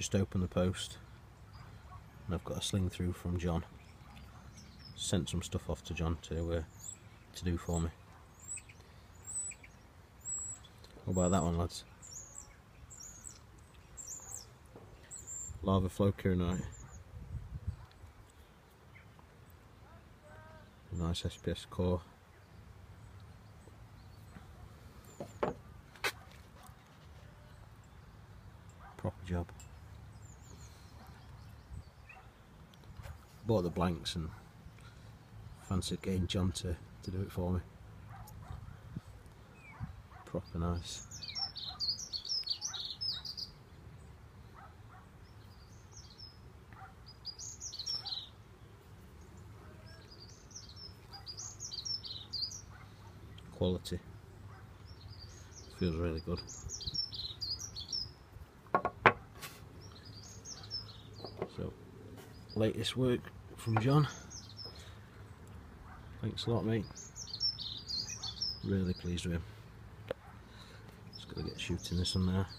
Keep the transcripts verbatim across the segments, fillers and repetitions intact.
just opened the post and I've got a sling through from John. Sent some stuff off to John to uh, to do for me. What about that one, lads? Lava flow Kirinite. Nice S P S core. Proper job. Bought the blanks and fancied getting John to, to do it for me. Proper nice. Quality. Feels really good. So, latest work from John. Thanks a lot, mate. Really pleased with him. Just gotta get shooting this on there.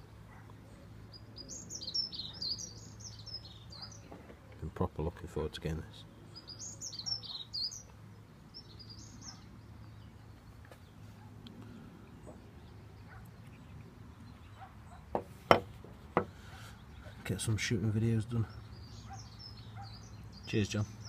Been proper looking forward to getting this. Get some shooting videos done. Cheers, John.